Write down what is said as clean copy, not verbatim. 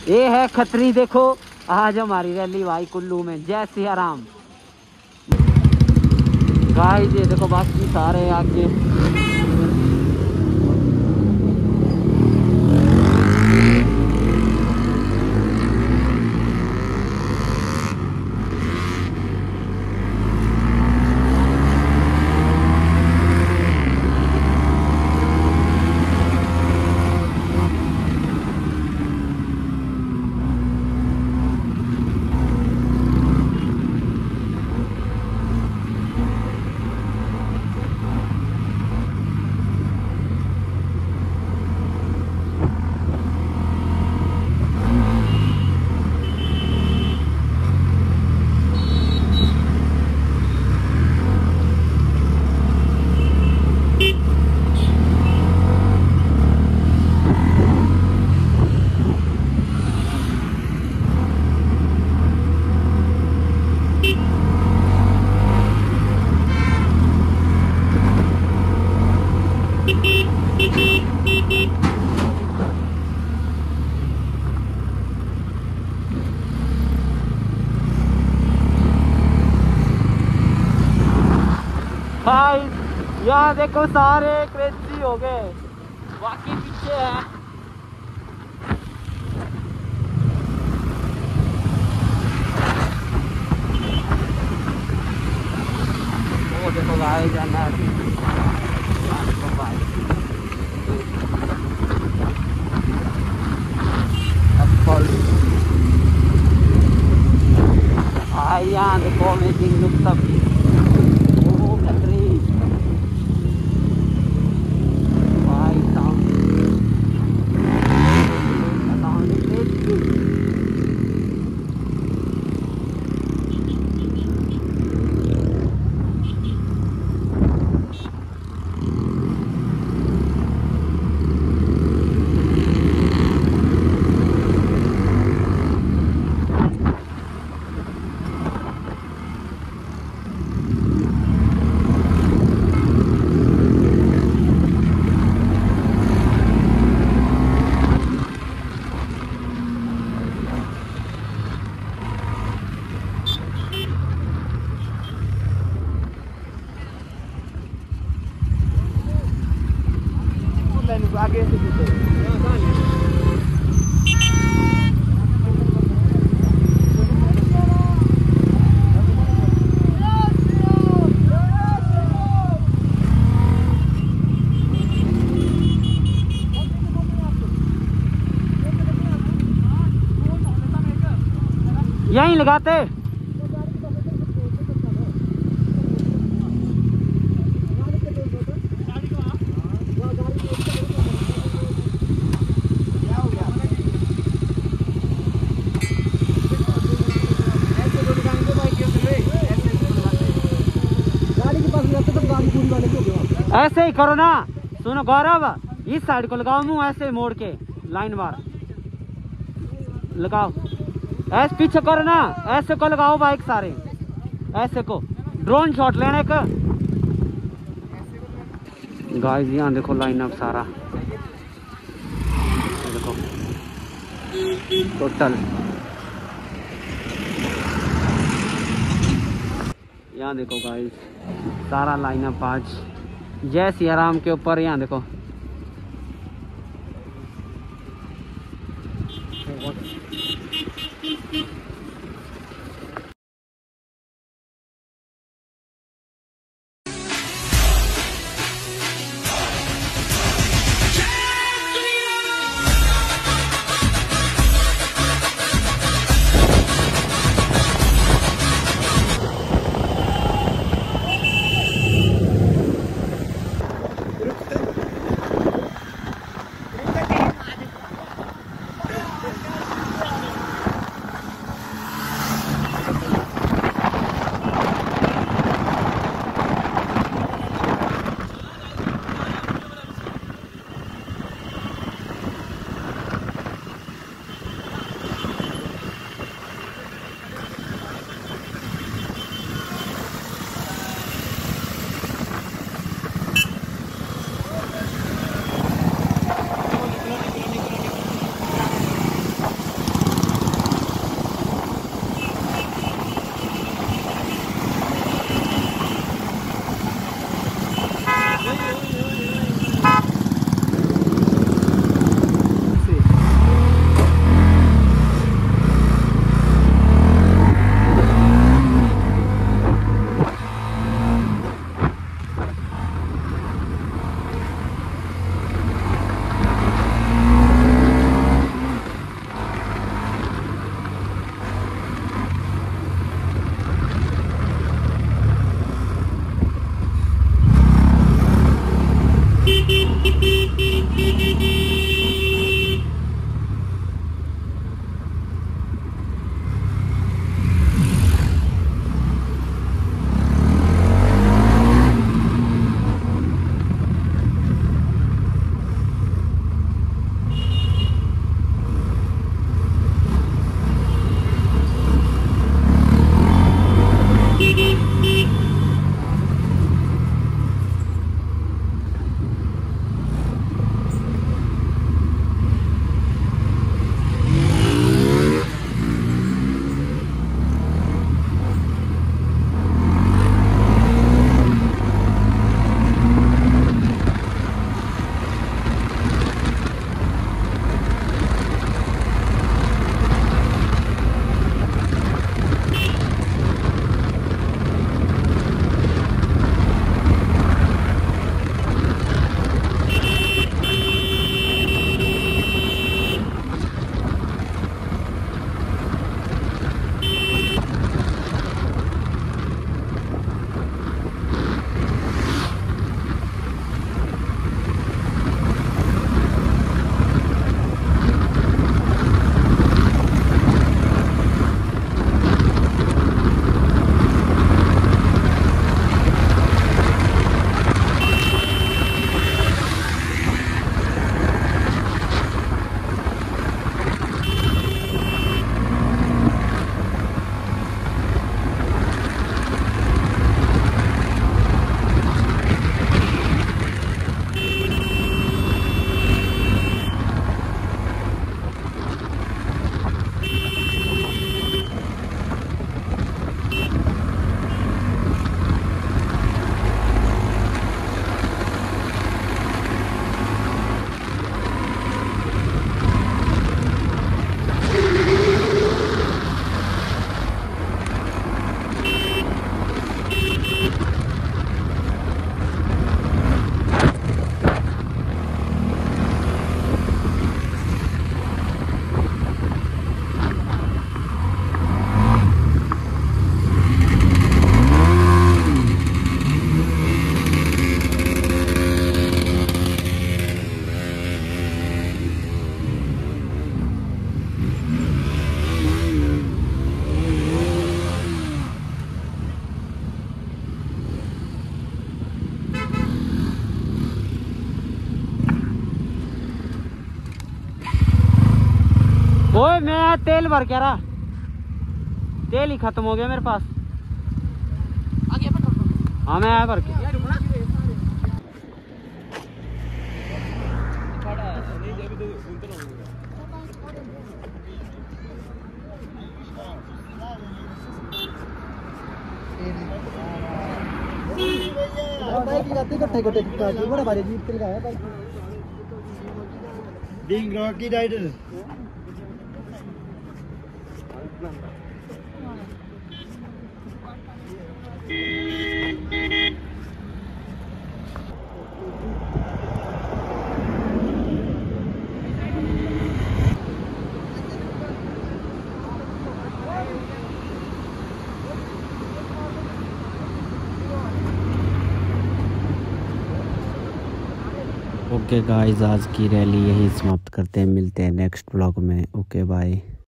ये है खत्री। देखो आज हमारी रैली भाई कुल्लू में। जय सिया राम। गाइस ये देखो बाकी सारे आगे। यहाँ देखो सारे क्रेजी हो गए। बाकी पीछे है। वो देखो गाय जाना है। यहाँ देखो अमेजिंग लुक सब। आगे से यहीं लगाते। ऐसे ही करो ना। सुनो गौरव, इस साइड को लगाओ मुंह ऐसे मोड़ के लाइन बार लगाओ। ऐसे पीछे करो ना, ऐसे को लगाओ बाइक सारे ऐसे को। ड्रोन शॉट लेने का। गाइस यहाँ देखो लाइन अप सारा देखो टोटल। यहाँ देखो गाइस सारा लाइन अप आज जय सिया राम के ऊपर। यहाँ देखो ओए मैं तेल भर के रहा, तेल ही खत्म हो गया मेरे पास। हाँ मैं आया भर के। ओके गाइस, आज की रैली यही समाप्त करते हैं, मिलते हैं नेक्स्ट ब्लॉग में। Okay bye.